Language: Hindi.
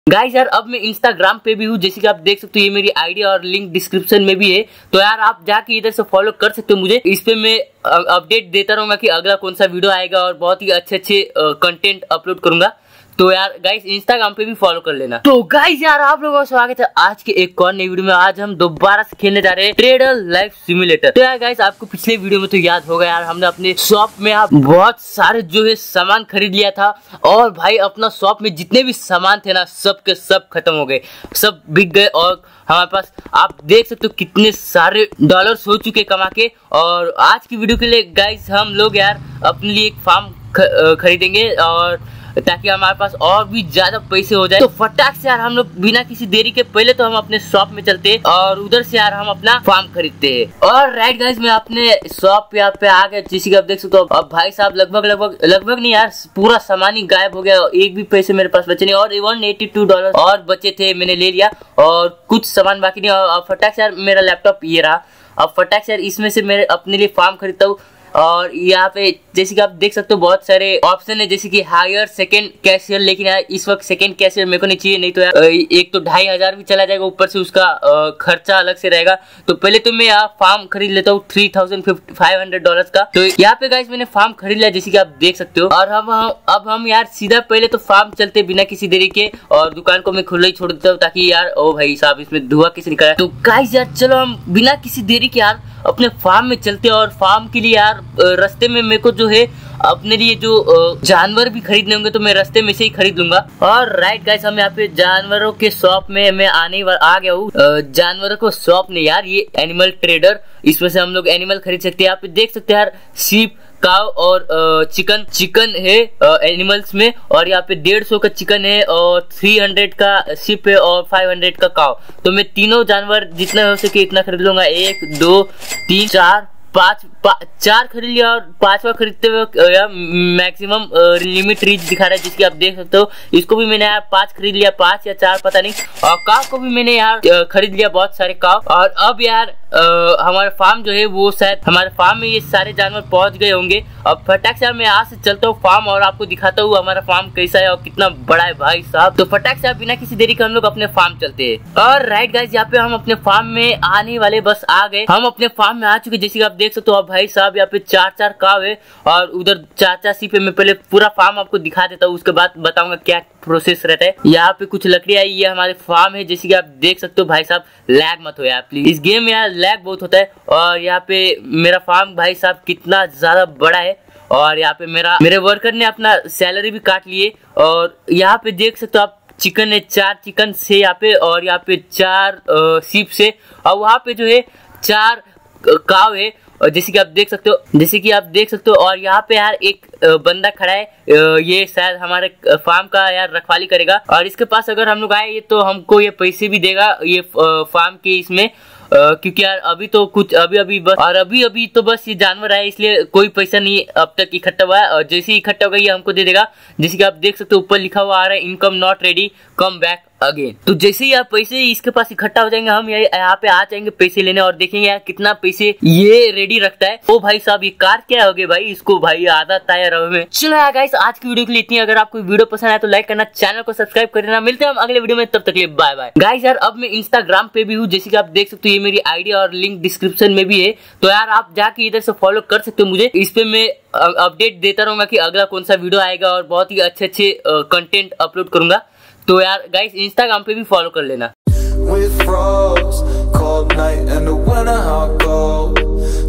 गाइस यार अब मैं इंस्टाग्राम पे भी हूँ, जैसे कि आप देख सकते हो, ये मेरी आईडी और लिंक डिस्क्रिप्शन में भी है। तो यार आप जाके इधर से फॉलो कर सकते हो मुझे। इस पे मैं अपडेट देता रहूंगा कि अगला कौन सा वीडियो आएगा और बहुत ही अच्छे कंटेंट अपलोड करूंगा। तो यार गाइस इंस्टाग्राम पे भी फॉलो कर लेना। तो गाइस यार आप लोगों का स्वागत है आज के एक और नई वीडियो में। आज हम दोबारा से खेलने जा रहे हैं ट्रेडर लाइफ सिमुलेटर। तो यार गाइस आपको पिछले वीडियो में तो याद होगा यार, हमने अपने शॉप में बहुत सारे जो है सामान खरीद लिया था और भाई अपना शॉप में जितने भी सामान थे ना सब के सब खत्म हो गए, सब बिक गए। और हमारे पास आप देख सकते हो कितने सारे डॉलर्स हो चुके कमा के। और आज की वीडियो के लिए गाइस हम लोग यार अपने लिए एक फार्म खरीदेंगे और ताकि हमारे पास और भी ज्यादा पैसे हो जाए। तो फटाक से यार हम लोग बिना किसी देरी के पहले तो हम अपने शॉप में चलते हैं और उधर से यार हम अपना फार्म खरीदते हैं। और राइट गाइस मैं अपने शॉप यहाँ पे आ गया, जैसे कि आप देख सकते हो। अब भाई साहब लगभग नहीं यार, पूरा सामान ही गायब हो गया, एक भी पैसे मेरे पास बचे नहीं। और $182 और बचे थे, मैंने ले लिया और कुछ सामान बाकी नहीं। और फटाक से यार मेरा लैपटॉप ये रहा। अब फटाक से यार इसमें से मेरे अपने लिए फार्म खरीदता हूँ। और यहाँ पे जैसे कि आप देख सकते हो बहुत सारे ऑप्शन है, जैसे कि हायर सेकंड कैशियर। लेकिन यार इस वक्त सेकंड कैशियर मेरे को नहीं चाहिए, नहीं तो यार एक तो 2500 भी चला जाएगा, ऊपर से उसका खर्चा अलग से रहेगा। तो पहले तो मैं यहाँ फार्म खरीद लेता हूँ $3500 का। तो यहाँ पे गाइस मैंने फार्म खरीद लिया, जैसे कि आप देख सकते हो। और अब हम यार सीधा पहले तो फार्म चलते बिना किसी देरी के, और दुकान को मैं खुला ही छोड़ देता हूँ ताकि यार ओ भाई साहब इसमें धुआं किसे निकला। तो गाइस यार चलो हम बिना किसी देरी के यार अपने फार्म में चलते हैं। और फार्म के लिए यार रास्ते में मेरे को जो है अपने लिए जो जानवर भी खरीदने होंगे तो मैं रास्ते में से ही खरीद लूंगा। और राइट गाइस हम यहाँ पे जानवरों के शॉप में मैं आ गया हूँ। जानवरों को शॉप ने यार ये एनिमल ट्रेडर, इसमें से हम लोग एनिमल खरीद सकते हैं। यहाँ पे देख सकते हैं यार शीप, काव और चिकन है एनिमल्स में। और यहाँ पे 150 का चिकन है और 300 का शिप है और 500 का काव। तो मैं तीनों जानवर जितना हो सके इतना खरीद लूंगा। 1 2 3 4 4 खरीद लिया। और 5वां खरीदते हुए मैक्सिमम लिमिट रीच दिखा रहा है, जिसकी आप देख सकते हो। इसको भी मैंने यार 5 खरीद लिया, 5 या 4 पता नहीं। और काव को भी मैंने यार खरीद लिया, बहुत सारे काव। और अब यार हमारे फार्म जो है वो शायद हमारे फार्म में ये सारे जानवर पहुंच गए होंगे। अब फटाक से मैं यहाँ से चलता हूँ फार्म और आपको दिखाता हूँ हमारा फार्म कैसा है और कितना बड़ा है भाई साहब। तो फटाक से बिना किसी देरी के हम लोग अपने फार्म चलते हैं। और राइट गाइस यहाँ पे हम अपने फार्म में आने वाले, बस आ गए, हम अपने फार्म में आ चुके, जैसे कि आप देख सकते हो। अब भाई साहब यहाँ पे 4 काव है और उधर 4 सीप है। मैं पहले पूरा फार्म आपको दिखा देता हूँ, उसके बाद बताऊंगा क्या प्रोसेस रहता है। यहाँ पे कुछ लकड़ियां, ये हमारे फार्म है, जैसे कि आप देख सकते हो। भाई साहब लैग मत हो यार प्लीज, इस गेम में यार लैग बहुत होता है। और यहाँ पे मेरा फार्म भाई साहब कितना ज्यादा बड़ा है। और यहाँ पे मेरे वर्कर ने अपना सैलरी भी काट लिए। और यहाँ पे देख सकते हो आप, चिकन है 4 चिकन से यहाँ पे, और यहाँ पे 4 सीप से, और वहाँ पे जो है 4 काव है, और जैसे कि आप देख सकते हो। और यहाँ पे यार एक बंदा खड़ा है, ये शायद हमारे फार्म का यार रखवाली करेगा। और इसके पास अगर हम लोग आए तो हमको ये पैसे भी देगा ये फार्म के इसमें, क्योंकि यार अभी तो कुछ अभी तो बस ये जानवर आए, इसलिए कोई पैसा नहीं अब तक इकट्ठा हुआ है। और जैसे ही इकट्ठा होगा ये हमको दे देगा। जैसे कि आप देख सकते हो ऊपर लिखा हुआ आ रहा है, income not ready, come back again. तो जैसे ही आप पैसे इसके पास इकट्ठा हो जाएंगे, हम यहाँ पे आ जाएंगे पैसे लेने और देखेंगे यार कितना पैसे ये रेडी रखता है। ओ भाई साहब ये कार क्या हो गई भाई, इसको भाई आधा टायर में। चलो यार गाइस आज की वीडियो के लिए इतनी। अगर आपको वीडियो पसंद आया तो लाइक करना, चैनल को सब्सक्राइब कर देना। मिलते हैं हम अगले वीडियो में, तब तक के लिए बाय बाय। गाइस यार अब मैं इंस्टाग्राम पे भी हूँ, जैसे कि आप देख सकते हो, ये मेरी आईडी और लिंक डिस्क्रिप्शन में भी है। तो यार आप जाके इधर से फॉलो कर सकते हो मुझे। इस पे मैं अपडेट देता रहूंगा कि अगला कौन सा वीडियो आएगा और बहुत ही अच्छे कंटेंट अपलोड करूंगा। तो यार गाइस इंस्टाग्राम पे भी फॉलो कर लेना।